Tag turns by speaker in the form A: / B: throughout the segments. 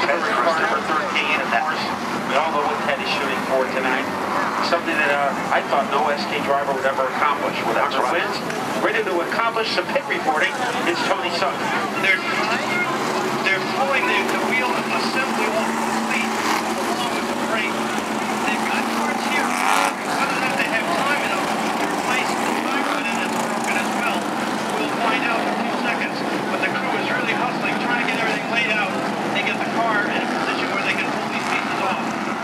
A: That's car number 13, and of course, we all know what Ted is shooting for tonight. Something that I thought no SK driver would ever accomplish. Without the wins, ready to accomplish some pit reporting, it's Tony Sutton.
B: They're pulling the wheel assembly off complete along with the brake. They've got parts here. Whether or not they have time enough to replace the tie rod and it's broken as well, we'll find out in a few seconds. But the crew is really hustling, trying to get everything laid out and get the car in a position where they can pull these pieces off.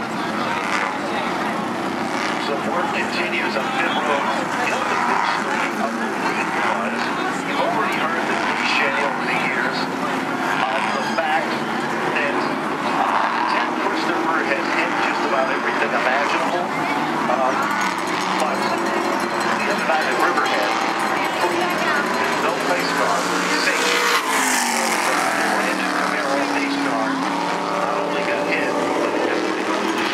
C: So work continues on pit road. You know the big story of the lead was, you've already heard the cliche over the years of the fact that Ted Christopher has hit just about everything imaginable. But the other night at Riverhead, he proved there's no pace car. He's safe. Brandon Camaro pace car not only got hit, but it has been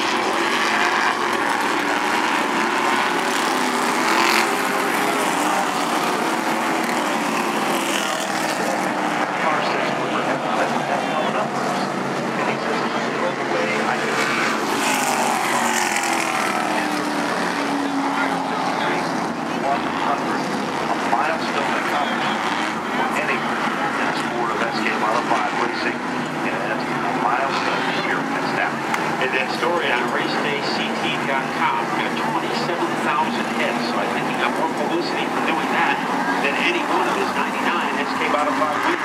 A: story on RaceDayCT.com. Got 27,000 hits, so I think he got more publicity for doing that than any one of his 99 hits came out of 5 weeks.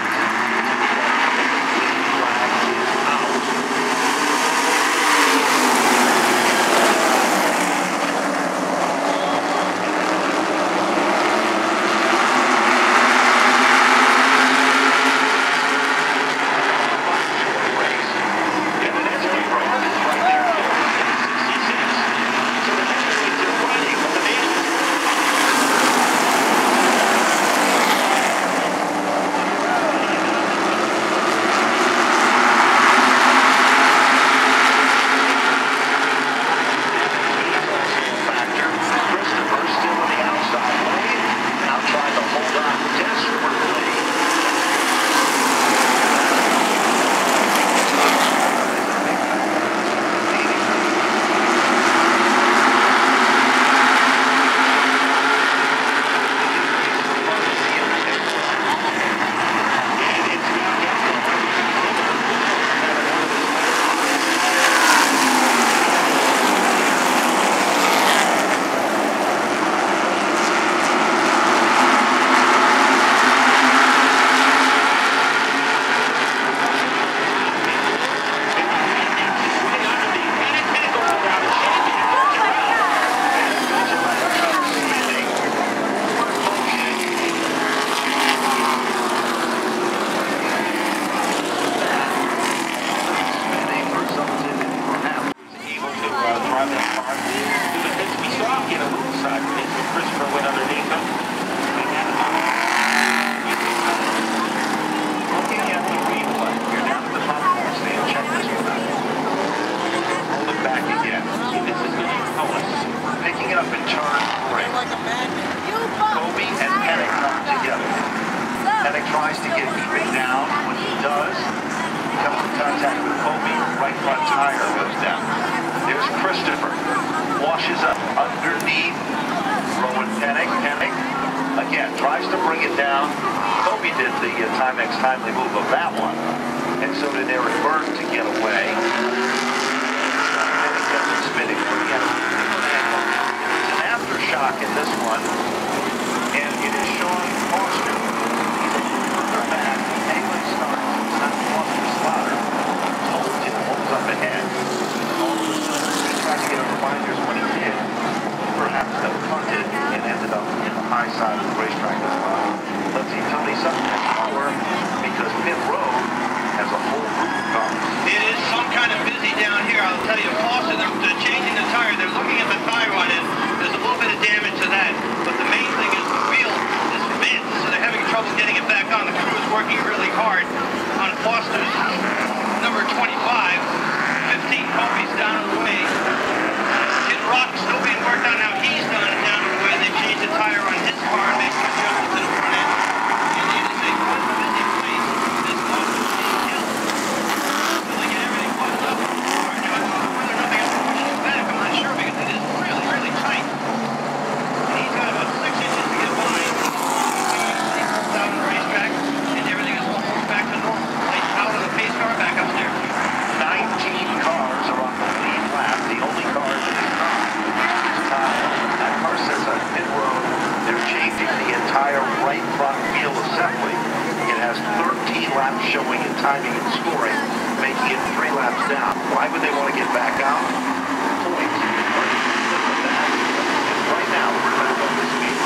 C: Tries to get even down. When he does, he comes in contact with Kobe. Right front tire goes down. There's Christopher. Washes up underneath Rowan Pennick. Pennick, again, tries to bring it down. Kobe did the Timex timely move of that one. And so did Eric Byrne to get away. Pennick doesn't spinning for the end. It's an aftershock in this one. And it is Sean Foster. Up ahead. All of a sudden, he tried to get reminders when he did. Perhaps that punted and ended up in the high side of the racetrack this time. Let's see Tony Sutton has power because pit road has a whole group of cars.
B: It is some kind of busy down here. I'll tell you, Foster, they're changing the tire. They're looking at the tie rod, and there's a little bit of damage to that. But the main thing is the wheel is bent, so they're having trouble getting it back on. The crew is working really hard on Foster's number 25. 15 Kobe's down on the way. Kid Rock still being worked on now. He's done it down on the way. They changed the tire on his car and made some adjustments to the front end. And it is a busy place. This Foster's being killed. Will they get everything
C: showing in timing and scoring, making it 3 laps down. Why would they want to get back out? Points. And right now, we're back on this speed.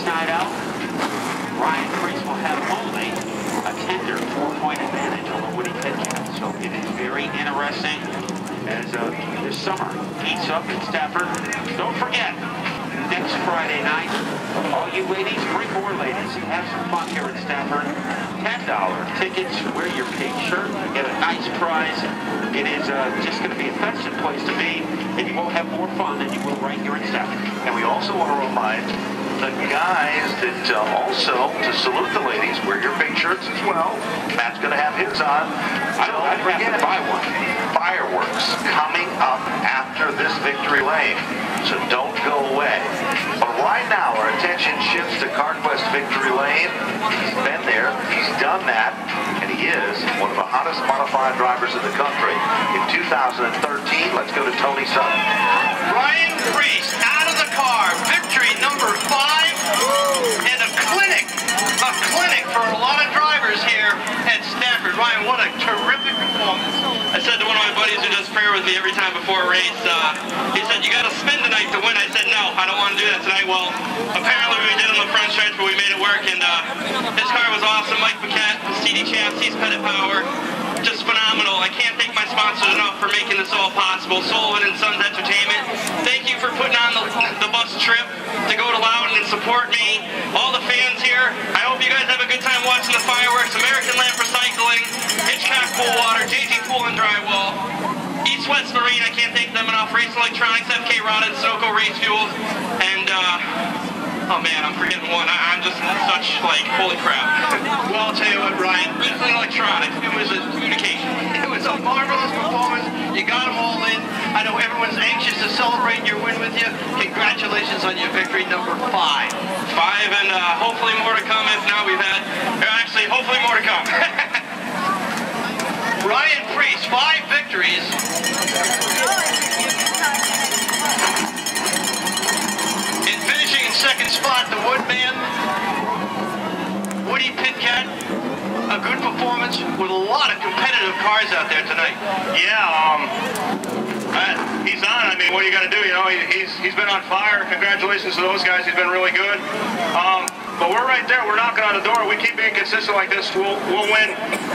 A: night out, Ryan Preece will have only a tender 4-point advantage over Woody Pitkat. So it is very interesting as this summer heats up in Stafford. Don't forget, next Friday night, all you ladies, bring more ladies, have some fun here in Stafford. $10 tickets, wear your pink shirt, get a nice prize. It is just going to be a festive place to be, and you will have more fun than you will right here in Stafford.
C: And we also want to remind the guys that also, to salute the ladies, wear your pink shirts as well. Matt's going to have his on.
A: I'd have to buy one.
C: Fireworks coming up after this victory lane, so don't go away. But right now, our attention shifts to CarQuest Victory Lane. He's been there, he's done that, and he is one of the hottest modified drivers in the country. In 2013, let's go to Tony Sutton.
B: Ryan Preece out of the car, victory number 5, and a clinic for a lot of drivers here at Stafford. Ryan, what a terrific performance. I said to one of my buddies who does prayer with me every time before a race, he said, you got to spin tonight to win. I said, no, I don't want to do that tonight. Well, apparently we did on the front stretch, but we made it work, and his car was awesome. Mike Paquette, CD Chassis, Pettit Power, just phenomenal. I can't thank my sponsors enough for making this all possible. Sullivan and Sons Entertainment, thank you for putting on the bus trip to go to Loudon and support me. All the fans here, I hope you guys have a good time watching the fireworks. American Lamp Recycling, Hitchcock Pool Water, JG Pool and Drywall, East West Marine, I can't thank them enough, Race Electronics, FK Rod and Sunoco Race Fuel, and oh man, I'm forgetting one. I'm just such, like, holy crap. Well, I'll tell you what, Ryan, Race Electronics, it was a communication. It was a marvelous performance. You got them all in. I know everyone's anxious to celebrate your win with you. Congratulations on your victory number 5. 5, and hopefully more to come. If not, we've had, actually, hopefully more to come. Ryan Preece, 5 victories. In finishing in second spot, the Woodman, Woody Pitkat. A good performance with a lot of competitive cars out there tonight.
D: Yeah, he's on. I mean, what are you going to do? You know, he's been on fire. Congratulations to those guys. He's been really good. But we're right there. We're knocking on the door. We keep being consistent like this, we'll win.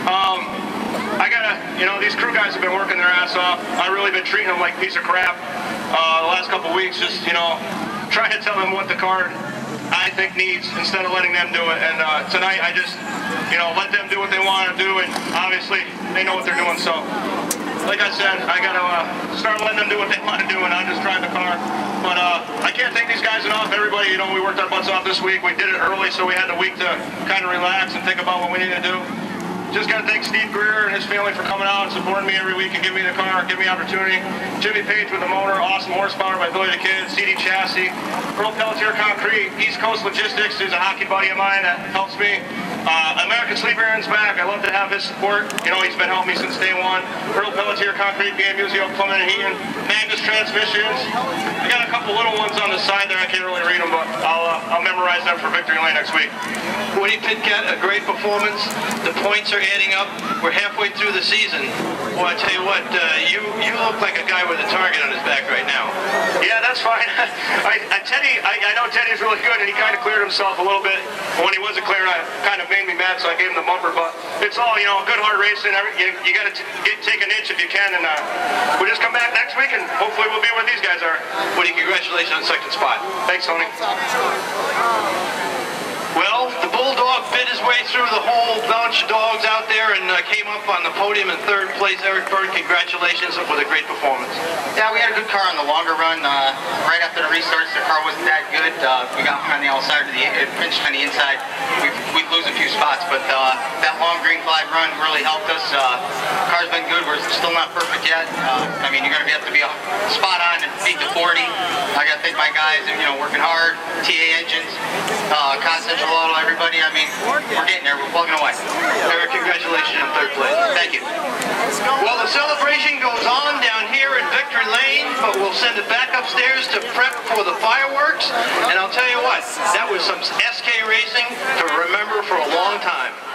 D: You know, these crew guys have been working their ass off. I've really been treating them like a piece of crap the last couple of weeks. Just, you know, trying to tell them what the car I think needs instead of letting them do it. And tonight I just, you know, let them do what they want to do, and obviously they know what they're doing. So, like I said, I got to start letting them do what they want to do, and I'll just drive the car. But I can't thank these guys enough. Everybody, you know, we worked our butts off this week. We did it early, so we had the week to kind of relax and think about what we need to do. Just got to thank Steve Greer and his family for coming out and supporting me every week and giving me the car, giving me opportunity. Jimmy Page with the motor, awesome horsepower by Billy the Kid, CD Chassis, Earl Pelletier Concrete, East Coast Logistics, who's a hockey buddy of mine that helps me. American Sleep Aaron's back. I love to have his support. You know, he's been helping me since day one. Earl Pelletier Concrete, BM Museo, Plumbing and Heating, Magnus Transmissions. I got a couple little ones on the side there. I can't really read them, but I'll memorize them for Victory Lane next week.
B: Woody Pitkat, a great performance. The points are adding up. We're halfway through the season. Well, I tell you what, you look like a guy with a target on his back right now.
D: Yeah, that's fine. I know Teddy's really good, and he kind of cleared himself a little bit. When he wasn't cleared, I kind of made me mad, so I gave him the bumper. But it's all, you know, good hard racing. You got to take an inch if you can, and we'll just come back next week, and hopefully we'll be where these guys are.
B: Woody, congratulations on second spot.
D: Thanks, Tony.
B: Well, the Bulldog bit his way through the whole bunch of dogs out there and came up on the podium in third place. Eric Bird, congratulations with a great performance.
E: Yeah, we had a good car on the longer run. Right after the restarts, the car wasn't that good. We got on the outside, it pinched on the inside. We'd lose a few spots, but that long green flag run really helped us. Car's been good. We're still not perfect yet. I mean, you're going to have to be spot on and beat the 40. I got to thank my guys, you know, working hard. TA Engines, Central Auto, everybody. I mean, we're getting there. We're plugging away.
B: Eric, congratulations on third place.
E: Thank you.
B: Well, the celebration goes on down here in Victory Lane, but we'll send it back upstairs to prep for the fireworks. And I'll tell you what, that was some SK racing to remember for a long time.